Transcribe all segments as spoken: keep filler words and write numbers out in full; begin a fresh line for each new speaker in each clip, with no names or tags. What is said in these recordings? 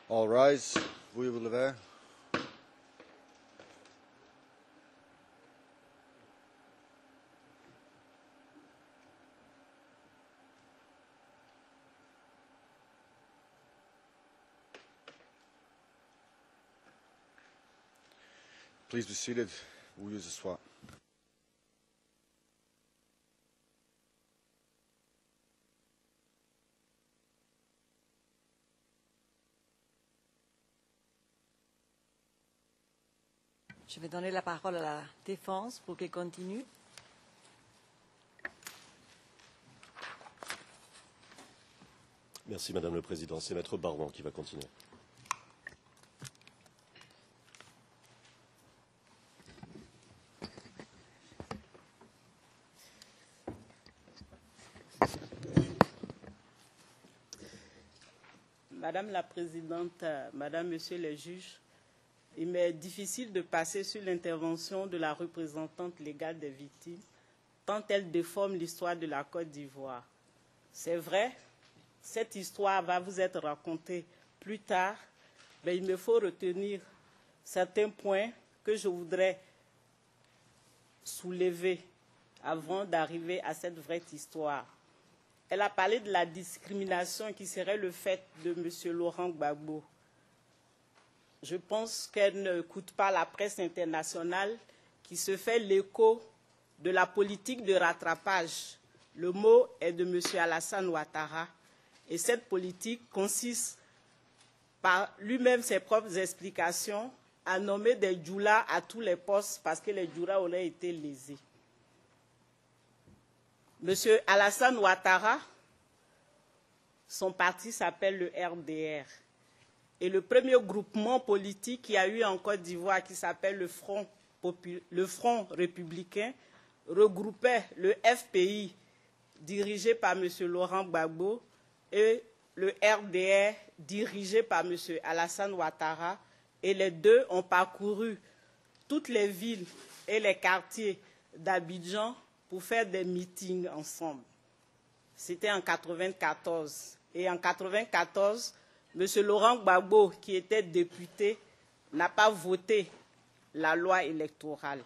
All rise. Vous vous levez. Please be seated. We'll use a swap.
Je vais donner la parole à la défense pour qu'elle continue.
Merci Madame le Président. C'est Maître Bardon qui va continuer.
Madame la Présidente, Madame, Monsieur les juges, il m'est difficile de passer sur l'intervention de la représentante légale des victimes, tant elle déforme l'histoire de la Côte d'Ivoire. C'est vrai, cette histoire va vous être racontée plus tard, mais il me faut retenir certains points que je voudrais soulever avant d'arriver à cette vraie histoire. Elle a parlé de la discrimination qui serait le fait de M. Laurent Gbagbo. Je pense qu'elle n'écoute pas la presse internationale qui se fait l'écho de la politique de rattrapage. Le mot est de M. Alassane Ouattara. Et cette politique consiste, par lui-même ses propres explications, à nommer des djoulas à tous les postes parce que les djoulas auraient été lésés. M. Alassane Ouattara, son parti s'appelle le R D R. Et le premier groupement politique qu'il y a eu en Côte d'Ivoire, qui s'appelle le Front, le Front républicain, regroupait le F P I, dirigé par M. Laurent Gbagbo, et le R D R, dirigé par M. Alassane Ouattara. Et les deux ont parcouru toutes les villes et les quartiers d'Abidjan pour faire des meetings ensemble. C'était en quatre-vingt-quatorze. Et en quatre-vingt-quatorze, M. Laurent Gbagbo, qui était député, n'a pas voté la loi électorale.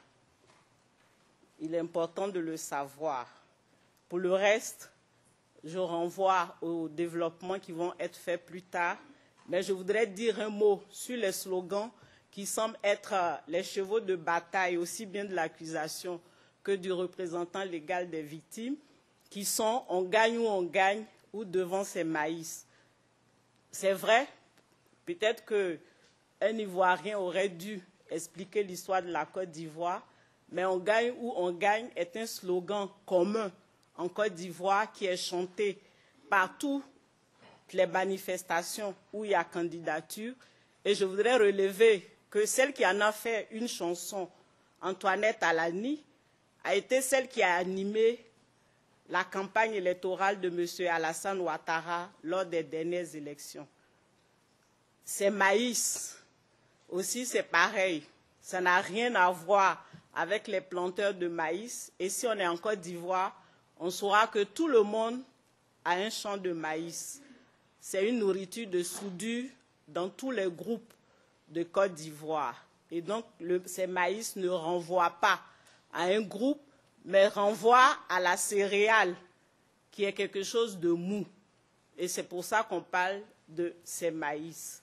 Il est important de le savoir. Pour le reste, je renvoie aux développements qui vont être faits plus tard. Mais je voudrais dire un mot sur les slogans qui semblent être les chevaux de bataille, aussi bien de l'accusation que du représentant légal des victimes, qui sont « on gagne ou on gagne » ou « devant ses maïs ». C'est vrai, peut-être qu'un Ivoirien aurait dû expliquer l'histoire de la Côte d'Ivoire, mais « on gagne ou on gagne » est un slogan commun en Côte d'Ivoire qui est chanté par toutes les manifestations où il y a candidature. Et je voudrais relever que celle qui en a fait une chanson, Antoinette Alani, a été celle qui a animé la campagne électorale de M. Alassane Ouattara lors des dernières élections. C'est maïs, aussi c'est pareil. Ça n'a rien à voir avec les planteurs de maïs. Et si on est en Côte d'Ivoire, on saura que tout le monde a un champ de maïs. C'est une nourriture de soudure dans tous les groupes de Côte d'Ivoire. Et donc, le, ces maïs ne renvoient pas à un groupe, mais renvoient à la céréale, qui est quelque chose de mou. Et c'est pour ça qu'on parle de ces maïs.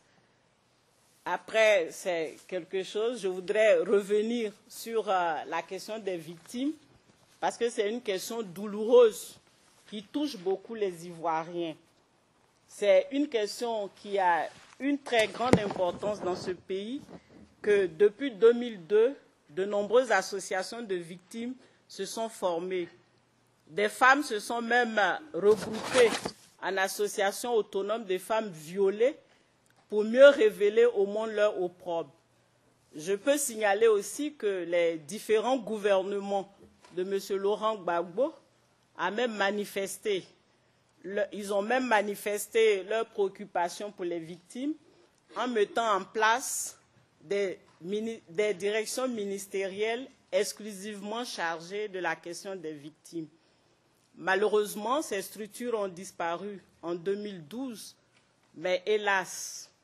Après, c'est quelque chose, je voudrais revenir sur euh, la question des victimes, parce que c'est une question douloureuse qui touche beaucoup les Ivoiriens. C'est une question qui a une très grande importance dans ce pays, que depuis deux mille deux, de nombreuses associations de victimes se sont formées. Des femmes se sont même regroupées en association autonome des femmes violées pour mieux révéler au monde leur opprobre. Je peux signaler aussi que les différents gouvernements de M. Laurent Gbagbo ont même manifesté, ils ont même manifesté leur préoccupation pour les victimes en mettant en place des, des directions ministérielles exclusivement chargées de la question des victimes. Malheureusement, ces structures ont disparu en deux mille douze, mais hélas,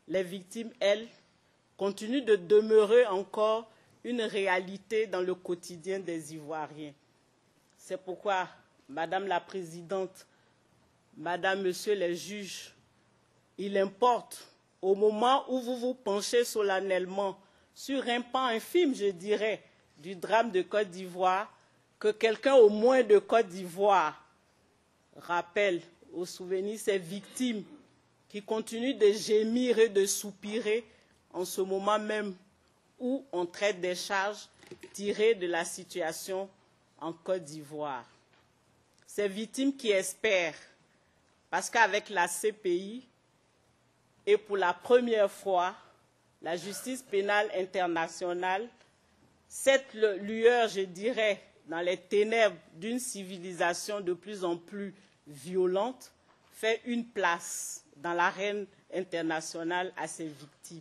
les victimes, elles, continuent de demeurer encore une réalité dans le quotidien des Ivoiriens. C'est pourquoi, Madame la Présidente, Madame, Monsieur les juges, il importe, au moment où vous vous penchez solennellement sur un pan infime, je dirais, du drame de Côte d'Ivoire, que quelqu'un au moins de Côte d'Ivoire rappelle au souvenir ces victimes qui continuent de gémir et de soupirer en ce moment même où on traite des charges tirées de la situation en Côte d'Ivoire. Ces victimes qui espèrent, parce qu'avec la C P I, et pour la première fois, la justice pénale internationale, cette lueur, je dirais, dans les ténèbres d'une civilisation de plus en plus violente, fait une place dans l'arène internationale à ces victimes.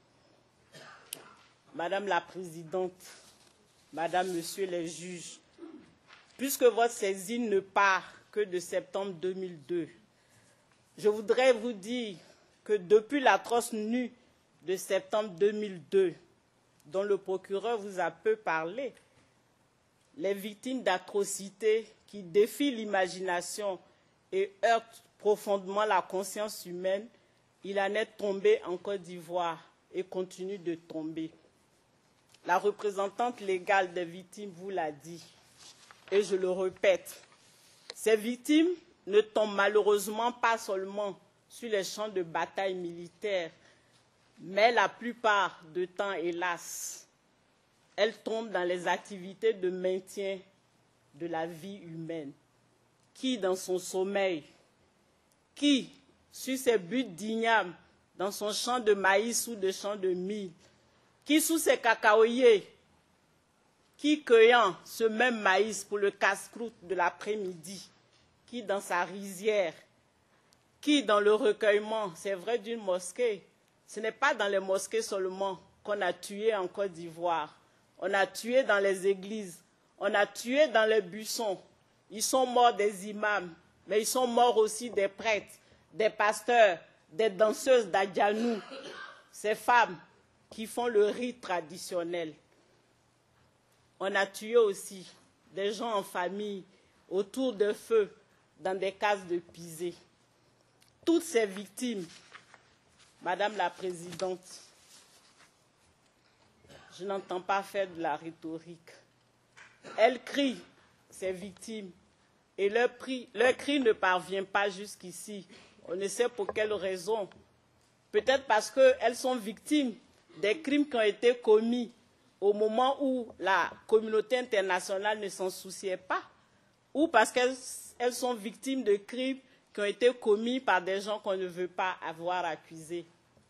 Madame la Présidente, Madame, Monsieur les juges, puisque votre saisine ne part que de septembre deux mille deux, je voudrais vous dire que depuis l'atroce nuit de septembre deux mille deux, dont le procureur vous a peu parlé, les victimes d'atrocités qui défient l'imagination et heurtent profondément la conscience humaine, il en est tombé en Côte d'Ivoire et continue de tomber. La représentante légale des victimes vous l'a dit, et je le répète, ces victimes ne tombent malheureusement pas seulement sur les champs de bataille militaires, mais la plupart du temps, hélas, elles tombent dans les activités de maintien de la vie humaine. Qui, dans son sommeil, qui, sur ses buts d'ignames, dans son champ de maïs ou de champ de mil, qui, sous ses cacaoyers, qui, cueillant ce même maïs pour le casse-croûte de l'après-midi, qui, dans sa rizière, qui, dans le recueillement, c'est vrai, d'une mosquée, ce n'est pas dans les mosquées seulement qu'on a tué en Côte d'Ivoire. On a tué dans les églises, on a tué dans les buissons. Ils sont morts des imams, mais ils sont morts aussi des prêtres, des pasteurs, des danseuses d'Adjanou, ces femmes qui font le rite traditionnel. On a tué aussi des gens en famille, autour de feu, dans des cases de pisée. Toutes ces victimes, Madame la Présidente, je n'entends pas faire de la rhétorique. Elles crient, ces victimes, et leur, prix, leur cri ne parvient pas jusqu'ici. On ne sait pour quelle raison. Peut-être parce qu'elles sont victimes des crimes qui ont été commis au moment où la communauté internationale ne s'en souciait pas, ou parce qu'elles elles sont victimes de crimes qui ont été commis par des gens qu'on ne veut pas avoir accusés.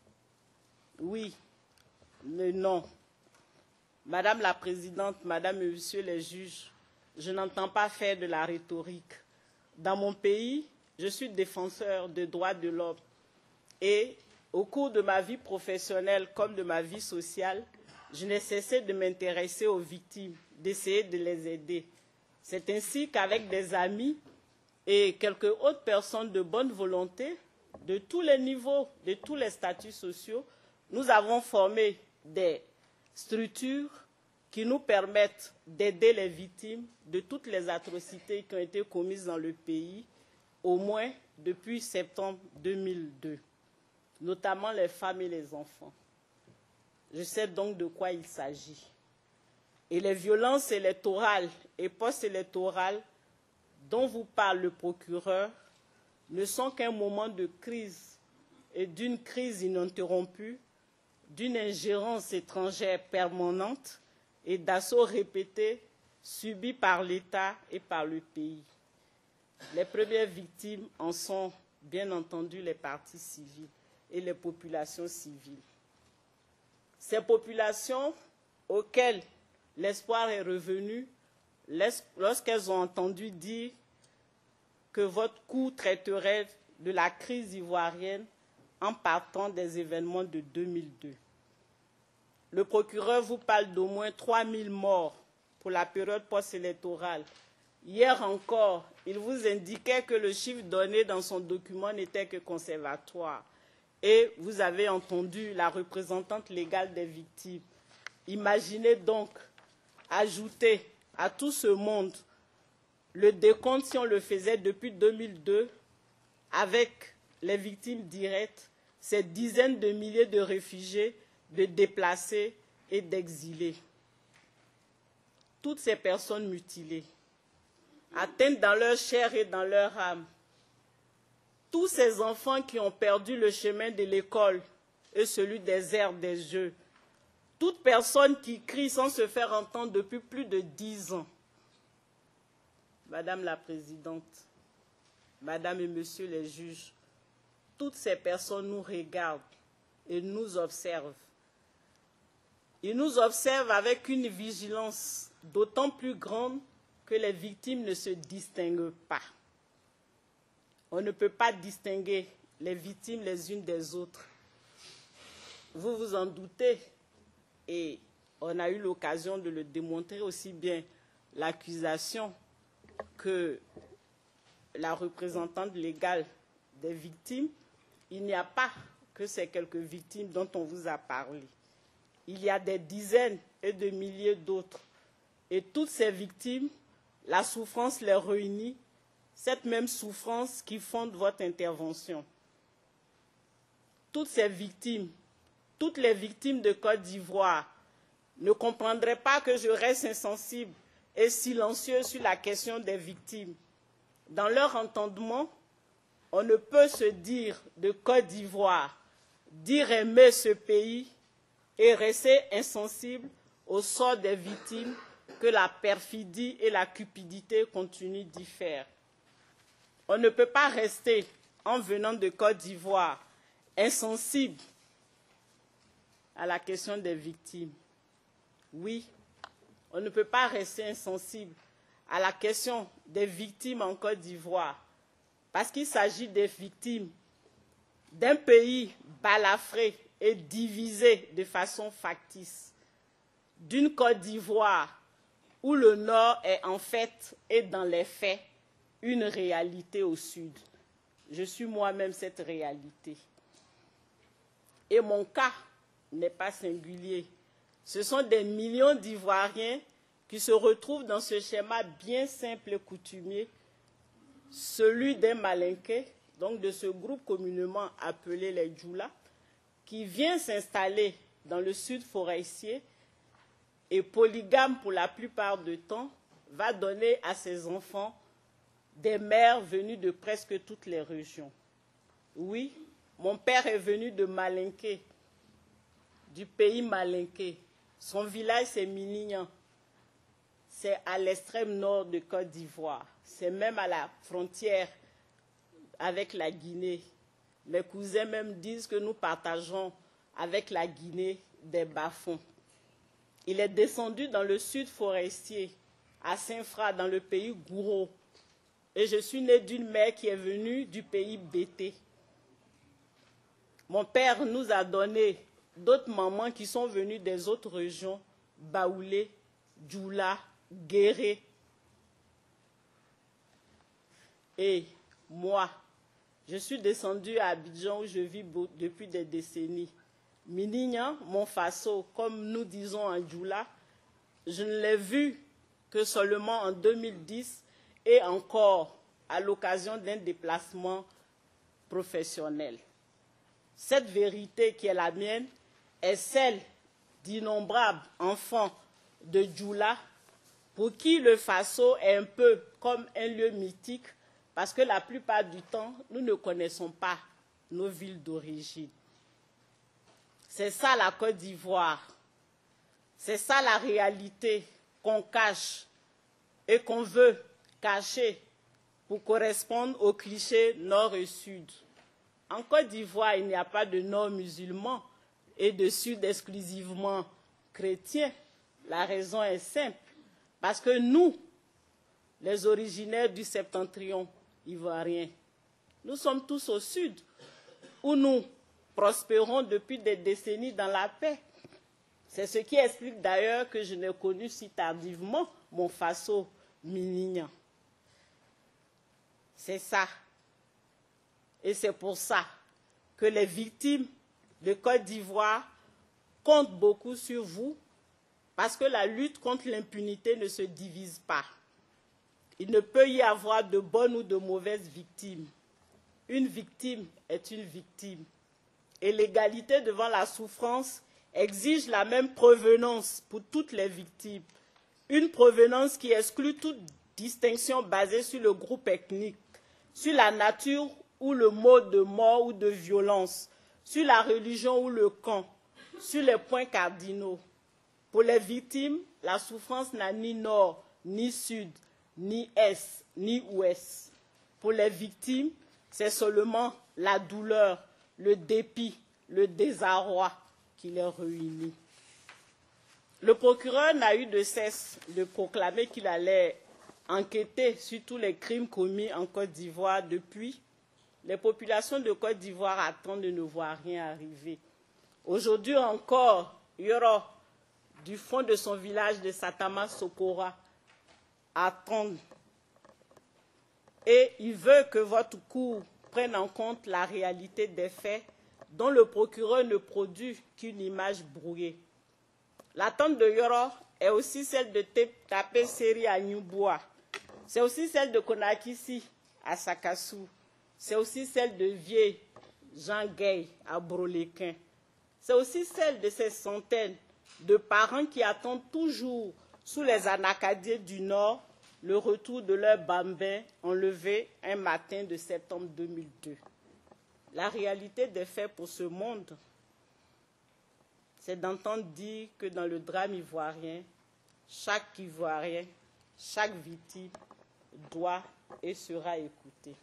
Oui, mais non. Madame la Présidente, Madame et Monsieur les juges, je n'entends pas faire de la rhétorique. Dans mon pays, je suis défenseur des droits de l'homme et au cours de ma vie professionnelle comme de ma vie sociale, je n'ai cessé de m'intéresser aux victimes, d'essayer de les aider. C'est ainsi qu'avec des amis et quelques autres personnes de bonne volonté, de tous les niveaux, de tous les statuts sociaux, nous avons formé des structures qui nous permettent d'aider les victimes de toutes les atrocités qui ont été commises dans le pays, au moins depuis septembre deux mille deux, notamment les femmes et les enfants. Je sais donc de quoi il s'agit. Et les violences électorales et post-électorales dont vous parle le procureur ne sont qu'un moment de crise et d'une crise ininterrompue, d'une ingérence étrangère permanente et d'assauts répétés subis par l'État et par le pays. Les premières victimes en sont, bien entendu, les partis civils et les populations civiles. Ces populations auxquelles l'espoir est revenu lorsqu'elles ont entendu dire que votre coup traiterait de la crise ivoirienne en partant des événements de deux mille deux. Le procureur vous parle d'au moins trois mille morts pour la période post-électorale. Hier encore, il vous indiquait que le chiffre donné dans son document n'était que conservatoire et vous avez entendu la représentante légale des victimes. Imaginez donc ajouter à tout ce monde le décompte, si on le faisait depuis deux mille deux, avec les victimes directes, ces dizaines de milliers de réfugiés, de déplacés et d'exilés. Toutes ces personnes mutilées, atteintes dans leur chair et dans leur âme, tous ces enfants qui ont perdu le chemin de l'école et celui des aires des jeux, toute personne qui crie sans se faire entendre depuis plus de dix ans. Madame la Présidente, Madame et Monsieur les juges, toutes ces personnes nous regardent et nous observent. Ils nous observent avec une vigilance d'autant plus grande que les victimes ne se distinguent pas. On ne peut pas distinguer les victimes les unes des autres. Vous vous en doutez, et on a eu l'occasion de le démontrer aussi bien l'accusation que la représentante légale des victimes. Il n'y a pas que ces quelques victimes dont on vous a parlé. Il y a des dizaines et de milliers d'autres. Et toutes ces victimes, la souffrance les réunit, cette même souffrance qui fonde votre intervention. Toutes ces victimes, toutes les victimes de Côte d'Ivoire ne comprendraient pas que je reste insensible et silencieux sur la question des victimes. Dans leur entendement, on ne peut se dire de Côte d'Ivoire, dire aimer ce pays et rester insensible au sort des victimes que la perfidie et la cupidité continuent d'y faire. On ne peut pas rester, en venant de Côte d'Ivoire, insensible à la question des victimes. Oui, on ne peut pas rester insensible à la question des victimes en Côte d'Ivoire, parce qu'il s'agit des victimes d'un pays balafré et divisé de façon factice, d'une Côte d'Ivoire où le Nord est en fait et dans les faits une réalité au Sud. Je suis moi-même cette réalité. Et mon cas n'est pas singulier. Ce sont des millions d'Ivoiriens qui se retrouvent dans ce schéma bien simple et coutumier, celui des Malinqués, donc de ce groupe communément appelé les Djoula, qui vient s'installer dans le sud forestier et polygame pour la plupart du temps, va donner à ses enfants des mères venues de presque toutes les régions. Oui, mon père est venu de Malinké, du pays Malinké. Son village, c'est Minignan. C'est à l'extrême nord de Côte d'Ivoire. C'est même à la frontière avec la Guinée. Mes cousins même disent que nous partageons avec la Guinée des bas-fonds. Il est descendu dans le sud forestier, à Saint-Fra, dans le pays Gouro. Et je suis né d'une mère qui est venue du pays Bété. Mon père nous a donné d'autres mamans qui sont venues des autres régions, Baoulé, Djoula, Guéré. Et moi, je suis descendue à Abidjan où je vis depuis des décennies. Minignan, mon faso, comme nous disons en Djoula, je ne l'ai vu que seulement en deux mille dix et encore à l'occasion d'un déplacement professionnel. Cette vérité qui est la mienne est celle d'innombrables enfants de Djoula pour qui le Faso est un peu comme un lieu mythique parce que la plupart du temps, nous ne connaissons pas nos villes d'origine. C'est ça la Côte d'Ivoire. C'est ça la réalité qu'on cache et qu'on veut cacher pour correspondre aux clichés nord et sud. En Côte d'Ivoire, il n'y a pas de nord musulman et de sud exclusivement chrétien. La raison est simple. Parce que nous, les originaires du septentrion ivoirien, nous sommes tous au sud, où nous prospérons depuis des décennies dans la paix. C'est ce qui explique d'ailleurs que je n'ai connu si tardivement mon faso Minignan. C'est ça. Et c'est pour ça que les victimes de Côte d'Ivoire comptent beaucoup sur vous parce que la lutte contre l'impunité ne se divise pas. Il ne peut y avoir de bonnes ou de mauvaises victimes. Une victime est une victime. Et l'égalité devant la souffrance exige la même provenance pour toutes les victimes. Une provenance qui exclut toute distinction basée sur le groupe ethnique, sur la nature ou le mode de mort ou de violence, sur la religion ou le camp, sur les points cardinaux. Pour les victimes, la souffrance n'a ni nord, ni sud, ni est, ni ouest. Pour les victimes, c'est seulement la douleur, le dépit, le désarroi qui les réunit. Le procureur n'a eu de cesse de proclamer qu'il allait enquêter sur tous les crimes commis en Côte d'Ivoire. Depuis, les populations de Côte d'Ivoire attendent de ne voir rien arriver. Aujourd'hui encore, Yoro, du fond de son village de Satama Sokora, attend. Et il veut que votre cour prenne en compte la réalité des faits dont le procureur ne produit qu'une image brouillée. L'attente de Yoro est aussi celle de Tapé Seri à Nyuboa. C'est aussi celle de Konakisi à Sakassou. C'est aussi celle de Vieux Jean Gay à Broléquin. C'est aussi celle de ces centaines de parents qui attendent toujours sous les Anacadiens du Nord le retour de leur bambin enlevé un matin de septembre deux mille deux. La réalité des faits pour ce monde, c'est d'entendre dire que dans le drame ivoirien, chaque Ivoirien, chaque victime doit et sera écouté.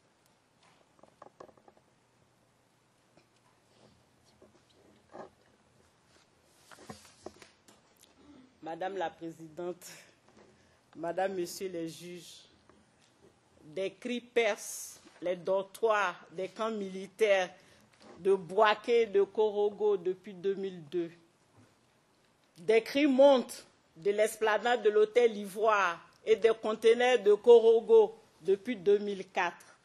Madame la Présidente, Madame, Monsieur les juges, des cris percent les dortoirs des camps militaires de Bouaké et de Korogo depuis deux mille deux. Des cris montent de l'esplanade de l'hôtel Ivoire et des conteneurs de Korogo depuis deux mille quatre.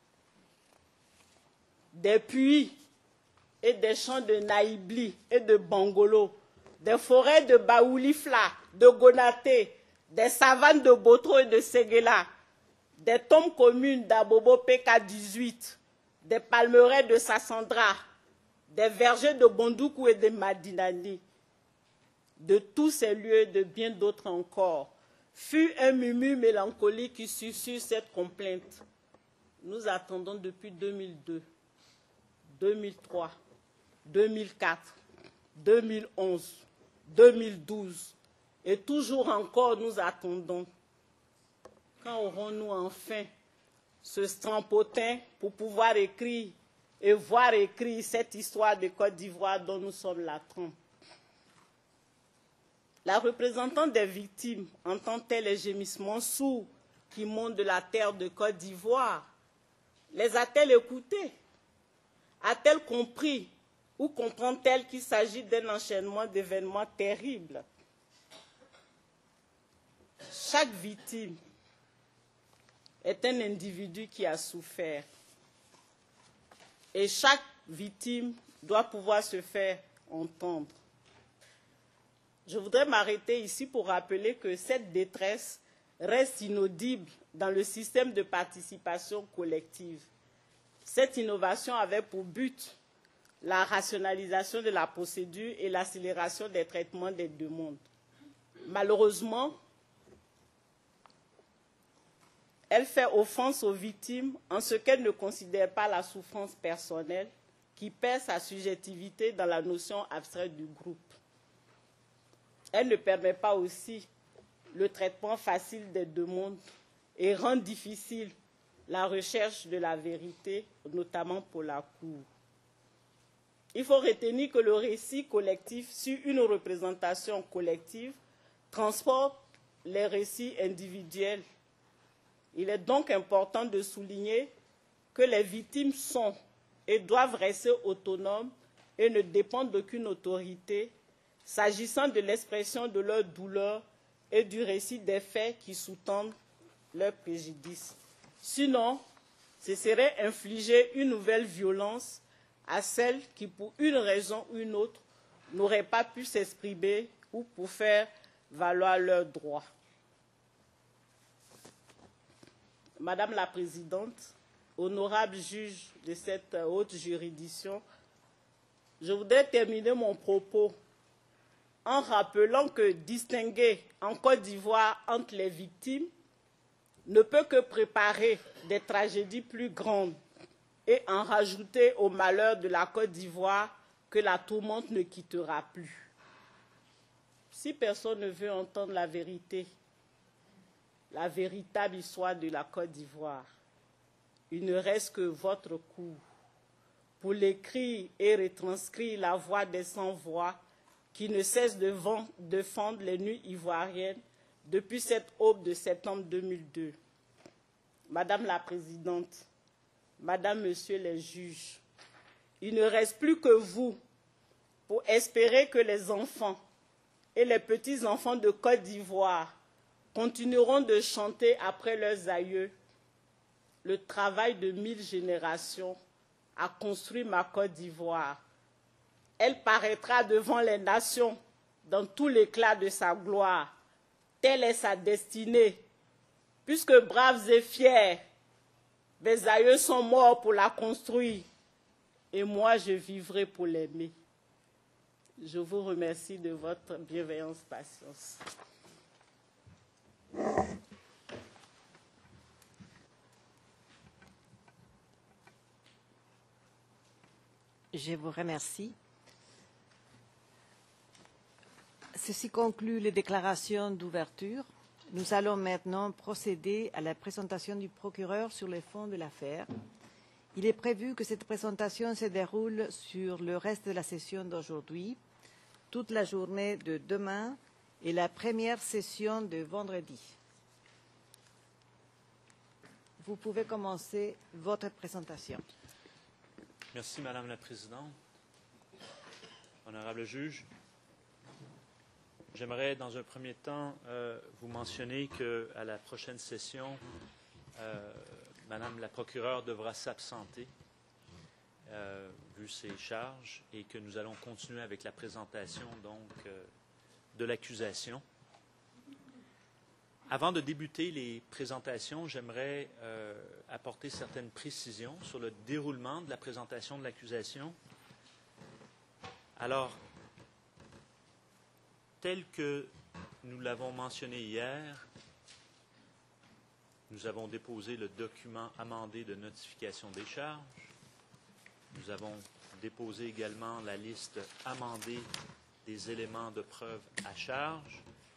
Des puits et des champs de Naïbli et de Bangolo, des forêts de Baoulifla, de Gonaté, des savanes de Botro et de Séguéla, des tombes communes d'Abobo P K dix-huit, des palmeraies de Sassandra, des vergers de Bondoukou et de Madinani. De tous ces lieux et de bien d'autres encore, fut un murmure mélancolique qui susurre cette complainte. Nous attendons depuis deux mille deux, deux mille trois, deux mille quatre, deux mille onze, deux mille douze, et toujours encore nous attendons. Quand aurons-nous enfin ce strampotin pour pouvoir écrire et voir écrire cette histoire de Côte d'Ivoire dont nous sommes la trompe? La représentante des victimes entend-elle les gémissements sourds qui montent de la terre de Côte d'Ivoire? Les a-t-elle écoutés? A-t-elle compris ou comprend-elle qu'il s'agit d'un enchaînement d'événements terribles? Chaque victime est un individu qui a souffert. Et chaque victime doit pouvoir se faire entendre. Je voudrais m'arrêter ici pour rappeler que cette détresse reste inaudible dans le système de participation collective. Cette innovation avait pour but la rationalisation de la procédure et l'accélération des traitements des demandes. Malheureusement, elle fait offense aux victimes en ce qu'elle ne considère pas la souffrance personnelle qui perd sa subjectivité dans la notion abstraite du groupe. Elle ne permet pas aussi le traitement facile des demandes et rend difficile la recherche de la vérité, notamment pour la Cour. Il faut retenir que le récit collectif sur une représentation collective transporte les récits individuels. Il est donc important de souligner que les victimes sont et doivent rester autonomes et ne dépendent d'aucune autorité s'agissant de l'expression de leur douleur et du récit des faits qui sous-tendent leur préjudice. Sinon, ce serait infliger une nouvelle violence à celles qui, pour une raison ou une autre, n'auraient pas pu s'exprimer ou pour faire valoir leurs droits. Madame la Présidente, honorable juge de cette haute juridiction, je voudrais terminer mon propos en rappelant que distinguer en Côte d'Ivoire entre les victimes ne peut que préparer des tragédies plus grandes et en rajouter au malheur de la Côte d'Ivoire que la tourmente ne quittera plus. Si personne ne veut entendre la vérité, la véritable histoire de la Côte d'Ivoire, il ne reste que votre cours pour l'écrire et retranscrire la voix des sans-voix qui ne cessent de défendre les nuits ivoiriennes depuis cette aube de septembre deux mille deux. Madame la Présidente, Madame, Monsieur les juges, il ne reste plus que vous pour espérer que les enfants et les petits-enfants de Côte d'Ivoire continueront de chanter après leurs aïeux. Le travail de mille générations a construit ma Côte d'Ivoire. Elle paraîtra devant les nations dans tout l'éclat de sa gloire. Telle est sa destinée, puisque braves et fiers, mes aïeux sont morts pour la construire, et moi je vivrai pour l'aimer. Je vous remercie de votre bienveillance, patience.
Je vous remercie. Ceci conclut les déclarations d'ouverture. Nous allons maintenant procéder à la présentation du procureur sur les fonds de l'affaire. Il est prévu que cette présentation se déroule sur le reste de la session d'aujourd'hui, toute la journée de demain et la première session de vendredi. Vous pouvez commencer votre présentation.
Merci, Madame la Présidente. Honorable juge, j'aimerais dans un premier temps euh, vous mentionner qu'à la prochaine session, euh, Madame la procureure devra s'absenter euh, vu ses charges et que nous allons continuer avec la présentation donc euh, de l'accusation. Avant de débuter les présentations, j'aimerais euh, apporter certaines précisions sur le déroulement de la présentation de l'accusation. Alors, tel que nous l'avons mentionné hier, nous avons déposé le document amendé de notification des charges. Nous avons déposé également la liste amendée des éléments de preuve à charge.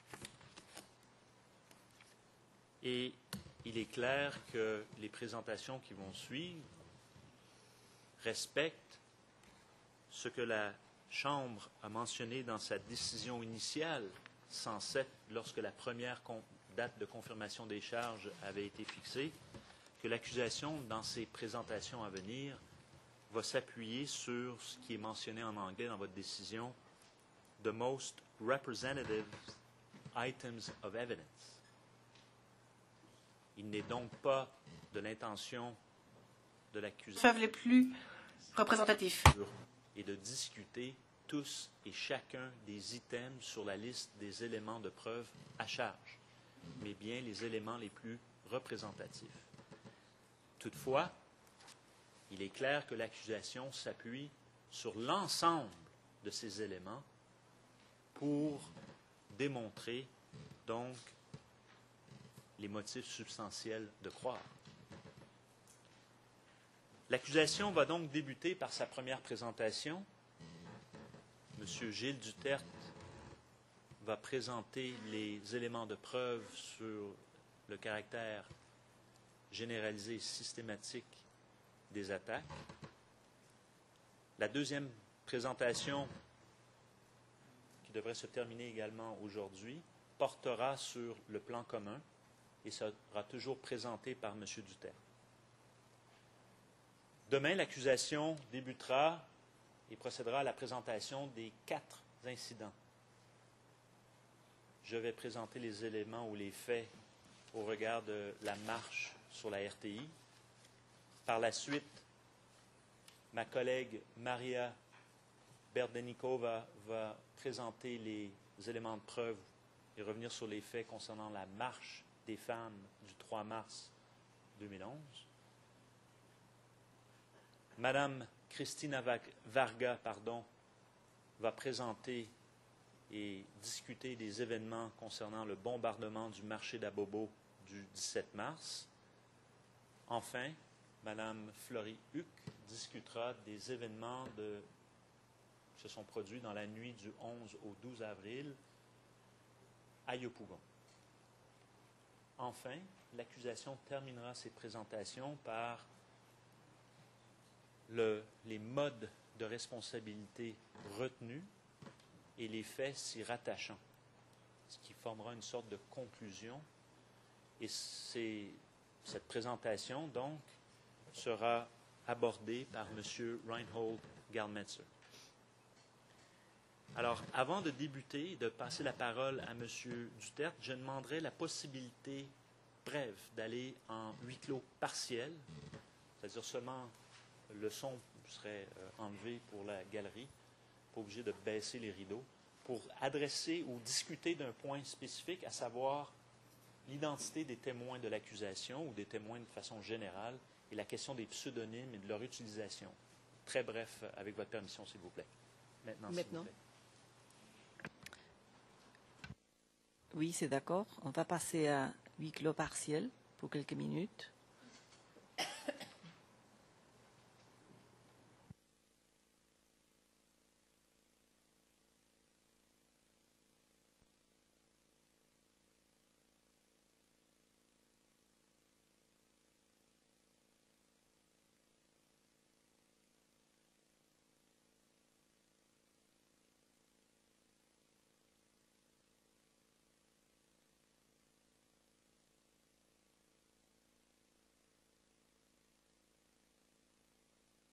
Et il est clair que les présentations qui vont suivre respectent ce que la Chambre a mentionné dans sa décision initiale cent sept, lorsque la première date de confirmation des charges avait été fixée, que l'accusation, dans ses présentations à venir, va s'appuyer sur ce qui est mentionné en anglais dans votre décision, « the most representative items of evidence ». Il n'est donc pas de l'intention de l'accusation
les plus représentatifs
et de discuter tous et chacun des items sur la liste des éléments de preuve à charge, mais bien les éléments les plus représentatifs. Toutefois, il est clair que l'accusation s'appuie sur l'ensemble de ces éléments pour démontrer donc les motifs substantiels de croire. L'accusation va donc débuter par sa première présentation. M. Gilles Duterte va présenter les éléments de preuve sur le caractère généralisé et systématique des attaques. La deuxième présentation, qui devrait se terminer également aujourd'hui, portera sur le plan commun et sera toujours présenté par M. Duterte. Demain, l'accusation débutera et procédera à la présentation des quatre incidents. Je vais présenter les éléments ou les faits au regard de la marche sur la R T I. Par la suite, Ma collègue Maria Berdenikova va présenter les éléments de preuve et revenir sur les faits concernant la marche des femmes du trois mars deux mille onze. Madame Christina Varga, pardon, va présenter et discuter des événements concernant le bombardement du marché d'Abobo du dix-sept mars. Enfin, Madame Florie Huck discutera des événements de, qui se sont produits dans la nuit du onze au douze avril à Yopougon. Enfin, l'accusation terminera ses présentations par le, les modes de responsabilité retenus et les faits s'y rattachant, ce qui formera une sorte de conclusion. Et c'est, cette présentation, donc, sera abordée par M. Reinhold Gallmetzer. Alors, avant de débuter et de passer la parole à M. Duterte, je demanderai la possibilité brève d'aller en huis clos partiel, c'est-à-dire seulement le son serait euh, enlevé pour la galerie, pas obligé de baisser les rideaux, pour adresser ou discuter d'un point spécifique, à savoir l'identité des témoins de l'accusation ou des témoins de façon générale et la question des pseudonymes et de leur utilisation. Très bref, avec votre permission, s'il vous plaît. Maintenant, s'il
Maintenant.
vous plaît.
Oui, c'est d'accord. On va passer à huis clos partiel pour quelques minutes.